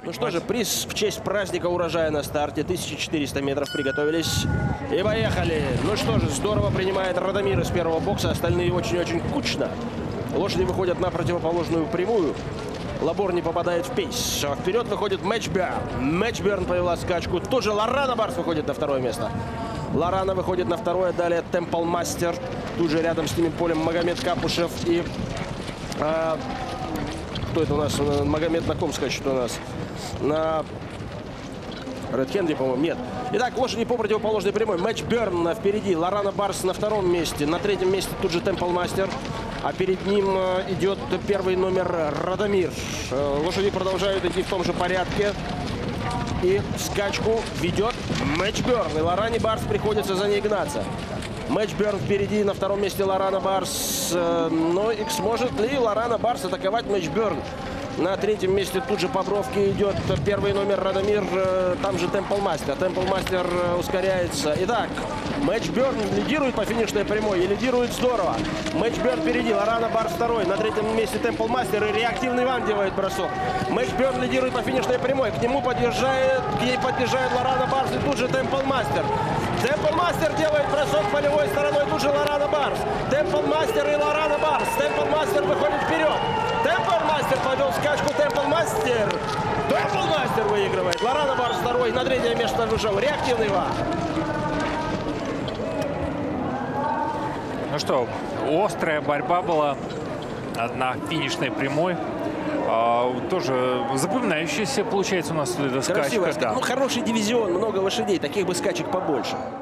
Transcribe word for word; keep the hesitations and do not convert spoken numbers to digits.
Ну что же, приз в честь праздника урожая на старте. тысяча четыреста метров, приготовились и поехали. Ну что же, здорово принимает Радомир из первого бокса. Остальные очень-очень кучно. Лошади выходят на противоположную прямую. Лабор не попадает в пейс. Вперед выходит Мэчберн. Мэчберн повела скачку. Тут же Лорана Барс выходит на второе место. Лорана выходит на второе. Далее Темпл Мастер. Тут же рядом с ними полем Магомед Капушев и... А, кто это у нас? Магомед на ком скачет у нас? На Ред Хенри, по-моему, нет. Итак, лошади по противоположной прямой. Мэчберн впереди. Лорана Барс на втором месте. На третьем месте тут же Темпл Мастер. А перед ним идет первый номер Радомир. Лошади продолжают идти в том же порядке. И скачку ведет Мэчберн. И Лоране Барс приходится за ней гнаться. Мэчберн впереди, на втором месте Лорана Барс. Но и сможет ли Лорана Барс атаковать Мэчберн? На третьем месте тут же по бровке идет первый номер Радомир, там же Темпл Мастер. Темпл Мастер ускоряется. Итак, Мэчберн лидирует по финишной прямой и лидирует здорово. Мэчберн впереди, Лорана Барс второй. На третьем месте Темпл Мастер и реактивный Ван делает бросок. Мэчберн лидирует по финишной прямой. К нему подъезжает, к ней подъезжает Лорана Барс и тут же Темпл Мастер. Темпл Мастер делает бросок полевой стороной, тут же Лорана Барс. Темпл Мастер и Лорана Барс. Темпл Мастер выходит вперед. Темпл Мастер повел скачку. Темпл Мастер. Темпл Мастер выигрывает. Лорана Барс второй. На третье место вышел реактивный Ван. Ну что, острая борьба была на финишной прямой. А, тоже запоминающаяся получается у нас эта скачка. Да. Ну, хороший дивизион, много лошадей. Таких бы скачек побольше.